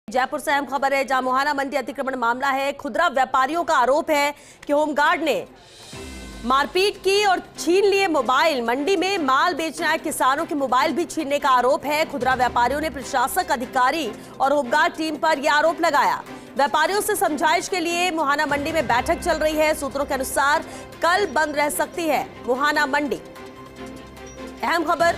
जयपुर से अहम खबर है, जहां मुहाना मंडी अतिक्रमण मामला है। खुदरा व्यापारियों का आरोप है कि होमगार्ड ने मारपीट की और छीन लिए मोबाइल। मंडी में माल बेचने आए किसानों के मोबाइल भी छीनने का आरोप है। खुदरा व्यापारियों ने प्रशासक अधिकारी और होमगार्ड टीम पर यह आरोप लगाया। व्यापारियों से समझाइश के लिए मुहाना मंडी में बैठक चल रही है। सूत्रों के अनुसार कल बंद रह सकती है मुहाना मंडी। अहम खबर,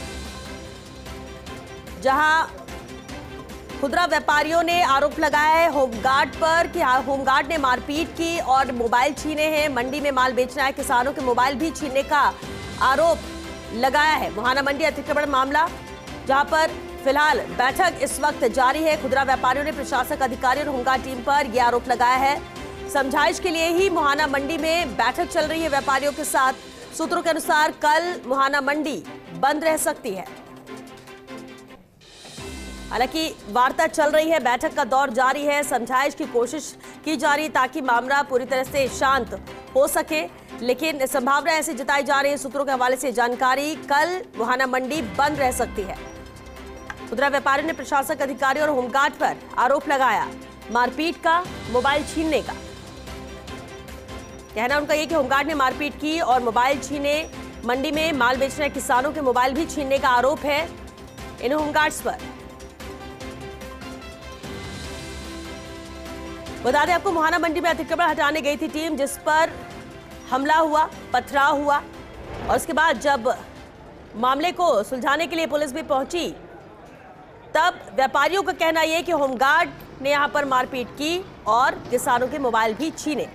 जहां खुदरा व्यापारियों ने आरोप लगाया है होमगार्ड पर कि होमगार्ड ने मारपीट की और मोबाइल छीने हैं। मंडी में माल बेचना है किसानों के मोबाइल भी छीनने का आरोप लगाया है। मुहाना मंडी अतिक्रमण मामला, जहां पर फिलहाल बैठक इस वक्त जारी है। खुदरा व्यापारियों ने प्रशासक अधिकारी और होमगार्ड टीम पर यह आरोप लगाया है। समझाइश के लिए ही मुहाना मंडी में बैठक चल रही है व्यापारियों के साथ। सूत्रों के अनुसार कल मुहाना मंडी बंद रह सकती है। हालांकि वार्ता चल रही है, बैठक का दौर जारी है, समझाइश की कोशिश की जा रही है ताकि मामला पूरी तरह से शांत हो सके, लेकिन संभावना ऐसी जताई जा रही है सूत्रों के हवाले से जानकारी, कल मुहाना मंडी बंद रह सकती है। खुदरा व्यापारी ने प्रशासक अधिकारी और होमगार्ड पर आरोप लगाया मारपीट का, मोबाइल छीनने का। कहना उनका यह कि होमगार्ड ने मारपीट की और मोबाइल छीने। मंडी में माल बेचने किसानों के मोबाइल भी छीनने का आरोप है इन होमगार्ड्स पर। बता दें आपको, मुहाना मंडी में अतिक्रमण हटाने गई थी टीम, जिस पर हमला हुआ, पथराव हुआ और उसके बाद जब मामले को सुलझाने के लिए पुलिस भी पहुंची, तब व्यापारियों का कहना यह कि होमगार्ड ने यहां पर मारपीट की और किसानों के मोबाइल भी छीने।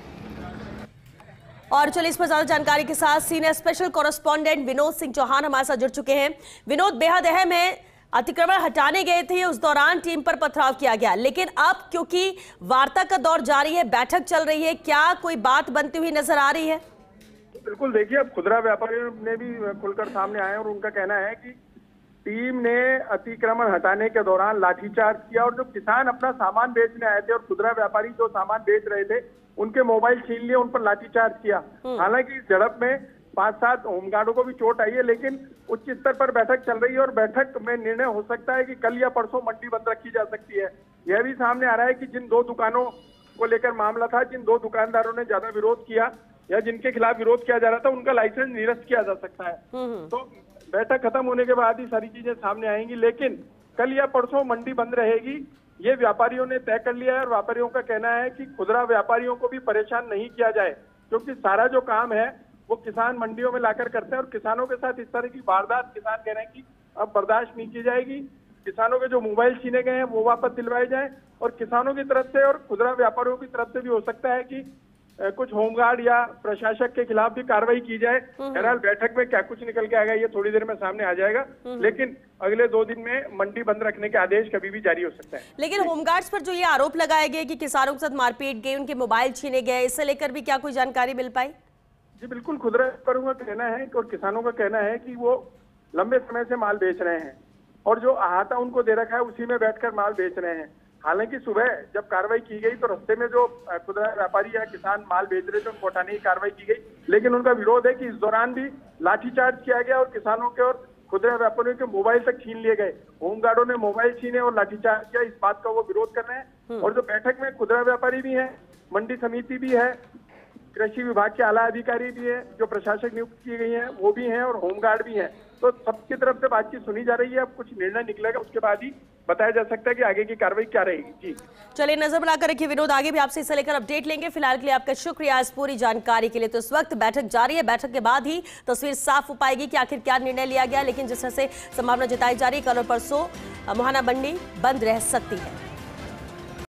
और चलिए इस पर ज्यादा जानकारी के साथ senior special correspondent Vinod Singh Chauhan हमारे साथ जुड़ चुके हैं। विनोद, बेहद अहम है, अतिक्रमण हटाने गए थे, उस दौरान टीम पर पथराव किया गया, लेकिन अब क्योंकि वार्ता का दौर जारी है, बैठक चल रही है, क्या कोई बात बनती हुई नजर आ रही है? बिल्कुल, देखिए, अब खुदरा व्यापारियों ने भी खुलकर सामने आए और उनका कहना है कि टीम ने अतिक्रमण हटाने के दौरान लाठीचार्ज किया और जो किसान अपना सामान बेचने आए थे और खुदरा व्यापारी जो सामान बेच रहे थे उनके मोबाइल छीन लिए, उन पर लाठीचार्ज किया। हालांकि इस झड़प में 5-7 होमगार्डों को भी चोट आई है, लेकिन उच्च स्तर पर बैठक चल रही है और बैठक में निर्णय हो सकता है कि कल या परसों मंडी बंद रखी जा सकती है। यह भी सामने आ रहा है कि जिन 2 दुकानों को लेकर मामला था, जिन 2 दुकानदारों ने ज्यादा विरोध किया या जिनके खिलाफ विरोध किया जा रहा था, उनका लाइसेंस निरस्त किया जा सकता है। तो बैठक खत्म होने के बाद ही सारी चीजें सामने आएंगी, लेकिन कल या परसों मंडी बंद रहेगी, ये व्यापारियों ने तय कर लिया है। और व्यापारियों का कहना है कि खुदरा व्यापारियों को भी परेशान नहीं किया जाए, क्योंकि सारा जो काम है वो किसान मंडियों में लाकर करते हैं और किसानों के साथ इस तरह की वारदात किसान कह रहे हैं कि अब बर्दाश्त नहीं की जाएगी। किसानों के जो मोबाइल छीने गए हैं वो वापस दिलवाए जाएं और किसानों की तरफ से और खुदरा व्यापारियों की तरफ से भी हो सकता है कि कुछ होमगार्ड या प्रशासक के खिलाफ भी कार्रवाई की जाए। बहरहाल बैठक में क्या कुछ निकल के आएगा ये थोड़ी देर में सामने आ जाएगा, लेकिन अगले 2 दिन में मंडी बंद रखने के आदेश कभी भी जारी हो सकता है। लेकिन होमगार्ड्स पर जो ये आरोप लगाए गए कि किसानों के साथ मारपीट गई, उनके मोबाइल छीने गए, इससे लेकर भी क्या कोई जानकारी मिल पाई? जी बिल्कुल, खुदरा व्यापारियों का कहना है और किसानों का कहना है कि वो लंबे समय से माल बेच रहे हैं और जो अहाता उनको दे रखा है उसी में बैठकर माल बेच रहे हैं। हालांकि सुबह जब कार्रवाई की गई तो रास्ते में जो खुदरा व्यापारी या किसान माल बेच रहे थे उनको हटाने की कार्रवाई की गई, लेकिन उनका विरोध है कि इस दौरान भी लाठीचार्ज किया गया और किसानों के और खुदरा व्यापारियों के मोबाइल तक छीन लिए गए। होमगार्डों ने मोबाइल छीने और लाठीचार्ज किया, इस बात का वो विरोध कर रहे हैं। और जो बैठक में खुदरा व्यापारी भी है, मंडी समिति भी है, कृषि विभाग के आला अधिकारी भी है, जो प्रशासक नियुक्त की गई हैं वो भी हैं और होमगार्ड भी हैं, तो सबकी तरफ से बातचीत सुनी जा रही है। अब कुछ निर्णय निकलेगा, उसके बाद ही बताया जा सकता है कि आगे की कार्रवाई क्या रहेगी। जी चलिए, नजर बनाकर रखिए विनोद, आगे भी आपसे इसे लेकर अपडेट लेंगे। फिलहाल के लिए आपका शुक्रिया इस पूरी जानकारी के लिए। तो इस वक्त बैठक जारी है, बैठक के बाद ही तस्वीर साफ हो पाएगी कि आखिर क्या निर्णय लिया गया, लेकिन जिस तरह से संभावना जताई जा रही है कल और परसों मुहाना मंडी बंद रह सकती है।